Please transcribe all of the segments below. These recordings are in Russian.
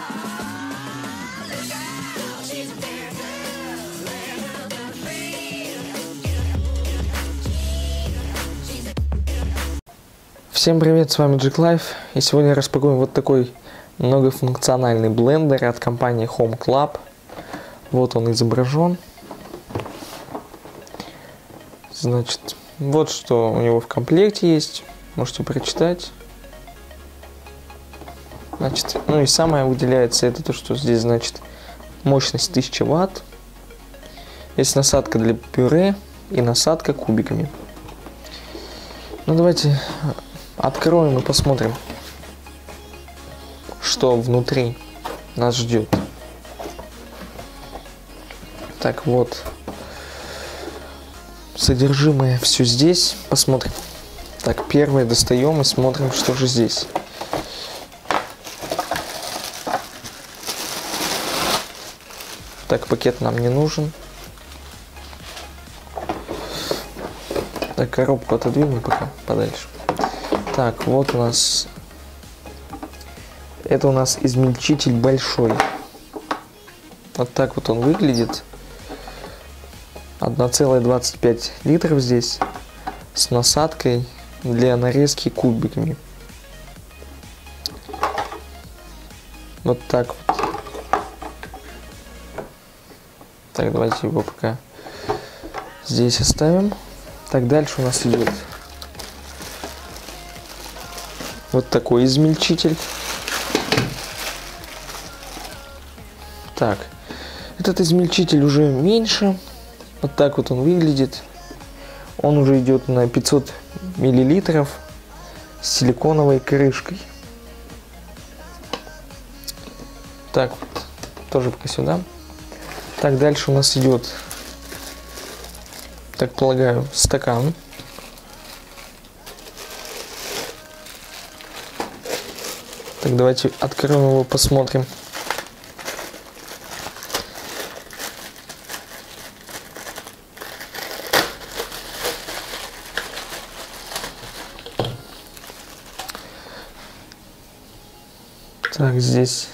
Всем привет, с вами Джек Лайф, и сегодня распакуем вот такой многофункциональный блендер от компании Home Club. Вот он изображен. Значит, вот что у него в комплекте есть, можете прочитать. Значит, ну и самое выделяется это то, что здесь, значит, мощность 1000 Вт. Есть насадка для пюре и насадка кубиками. Ну давайте откроем и посмотрим, что внутри нас ждет. Так, вот содержимое все здесь. Посмотрим. Так, первое достаем и смотрим, что же здесь. Так, пакет нам не нужен. Так, коробку отодвинем пока подальше. Так, вот у нас, это у нас измельчитель большой. Вот так вот он выглядит. 1,25 литров здесь, с насадкой для нарезки кубиками. Вот так вот. Так, давайте его пока здесь оставим. Так, дальше у нас идет вот такой измельчитель. Так, этот измельчитель уже меньше. Вот так вот он выглядит. Он уже идет на 500 миллилитров с силиконовой крышкой. Так вот, тоже пока сюда. Так, дальше у нас идет, так полагаю, стакан. Так, давайте откроем его, посмотрим. Так, здесь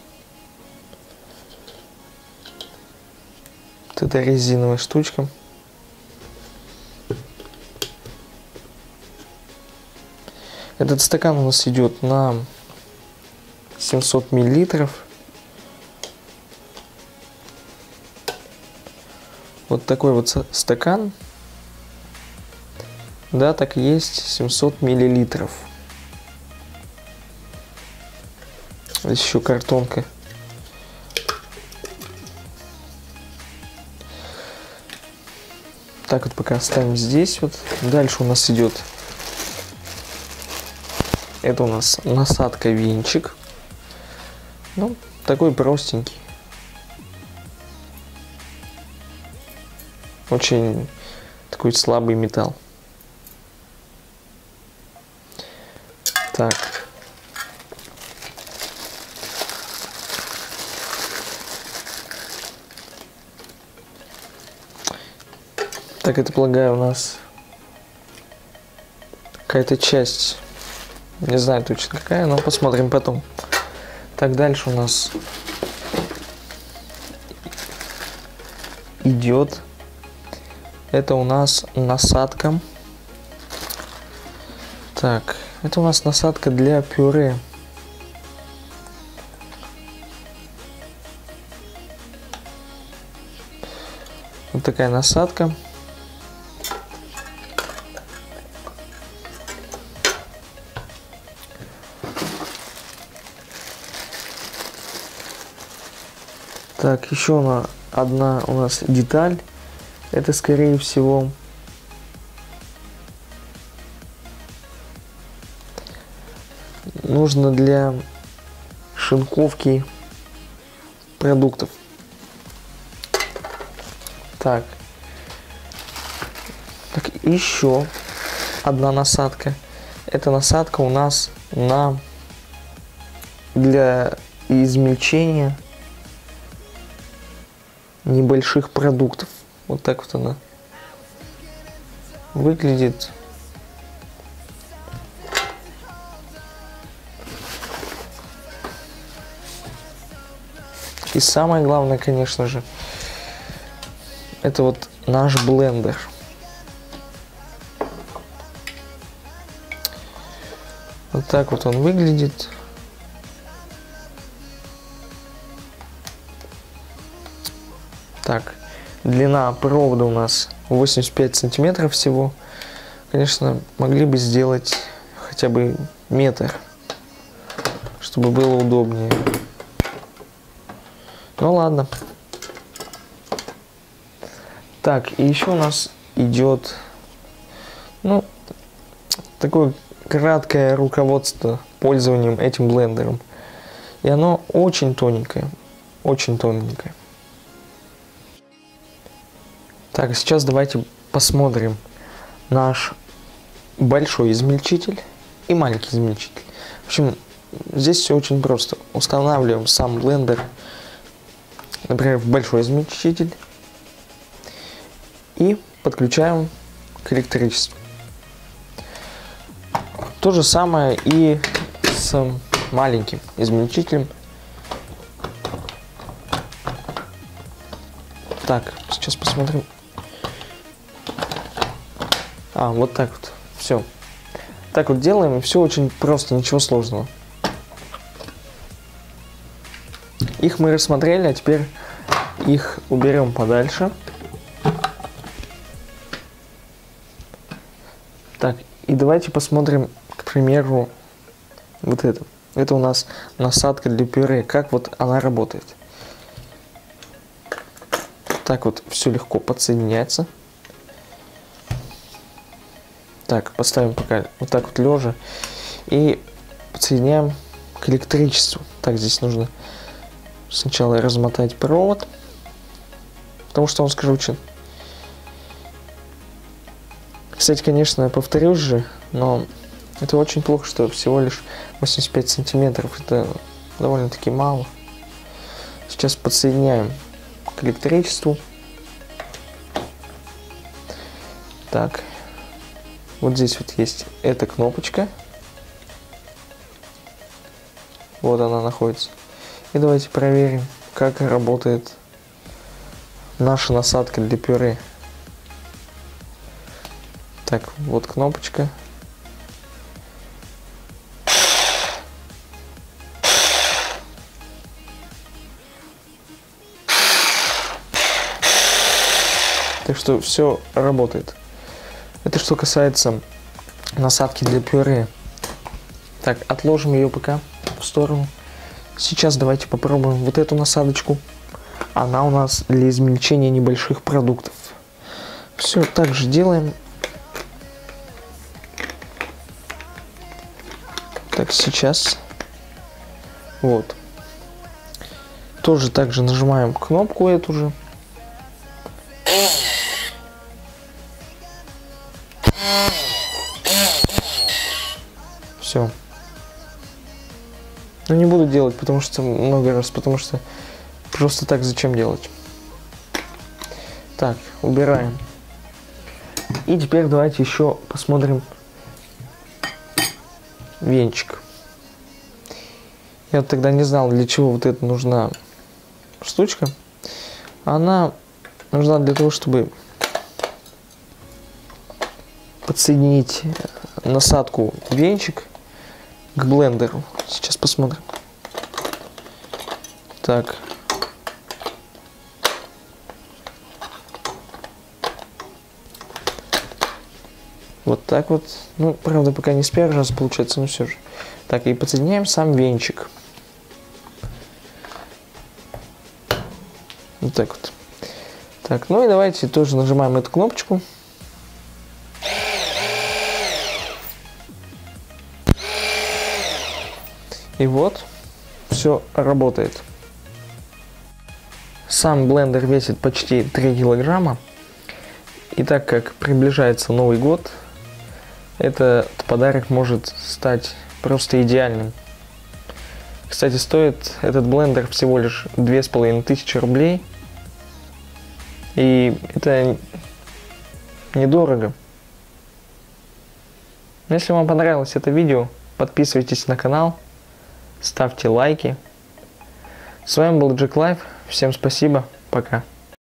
вот эта резиновая штучка. Этот стакан у нас идет на 700 миллилитров. Вот такой вот стакан. Да, так и есть, 700 миллилитров. Здесь еще картонка. Так вот пока оставим здесь вот. Дальше у нас идет, это у нас насадка венчик. Ну, такой простенький. Очень такой слабый металл. Так. Так, это, полагаю, у нас какая-то часть. Не знаю точно какая, но посмотрим потом. Так, дальше у нас идет, это у нас насадка. Так, это у нас насадка для пюре. Вот такая насадка. Так, еще одна у нас деталь. Это, скорее всего, нужно для шинковки продуктов. Так, еще одна насадка. Эта насадка у нас для измельчения небольших продуктов. Вот так вот она выглядит. И самое главное, конечно же, это вот наш блендер. Вот так вот он выглядит. Так, длина провода у нас 85 сантиметров всего. Конечно, могли бы сделать хотя бы метр, чтобы было удобнее. Ну ладно. Так, и еще у нас идет, ну, такое краткое руководство пользованием этим блендером. И оно очень тоненькое, очень тоненькое. Так, сейчас давайте посмотрим наш большой измельчитель и маленький измельчитель. В общем, здесь все очень просто. Устанавливаем сам блендер, например, в большой измельчитель и подключаем к электричеству. То же самое и с маленьким измельчителем. Так, сейчас посмотрим. Вот так вот. Все. Так вот делаем, и все очень просто, ничего сложного. Их мы рассмотрели, а теперь их уберем подальше. Так, и давайте посмотрим, к примеру, вот это. Это у нас насадка для пюре. Как вот она работает. Так вот все легко подсоединяется. Так, поставим пока вот так вот лежа. И подсоединяем к электричеству. Так, здесь нужно сначала размотать провод. Потому что он скручен. Кстати, конечно, я повторюсь же, но это очень плохо, что всего лишь 85 сантиметров. Это довольно-таки мало. Сейчас подсоединяем к электричеству. Так. Вот здесь вот есть эта кнопочка. Вот она находится. И давайте проверим, как работает наша насадка для пюре. Так, вот кнопочка. Так что все работает. Это что касается насадки для пюре. Так, отложим ее пока в сторону. Сейчас давайте попробуем вот эту насадочку. Она у нас для измельчения небольших продуктов. Все так же делаем. Так, сейчас. Вот. Тоже так же нажимаем кнопку эту же. Все. Но не буду делать, потому что много раз, потому что просто так зачем делать. Так, убираем. И теперь давайте еще посмотрим венчик. Я вот тогда не знал, для чего вот эта нужна штучка. Она нужна для того, чтобы подсоединить насадку венчик к блендеру. Сейчас посмотрим. Так. Вот так вот. Ну, правда, пока не с первого раза получается, но все же. Так, и подсоединяем сам венчик. Вот так вот. Так, ну и давайте тоже нажимаем эту кнопочку. И вот, все работает. Сам блендер весит почти 3 килограмма. И так как приближается Новый год, этот подарок может стать просто идеальным. Кстати, стоит этот блендер всего лишь 2500 рублей. И это недорого. Если вам понравилось это видео, подписывайтесь на канал, ставьте лайки. С вами был Джек Лайф. Всем спасибо. Пока.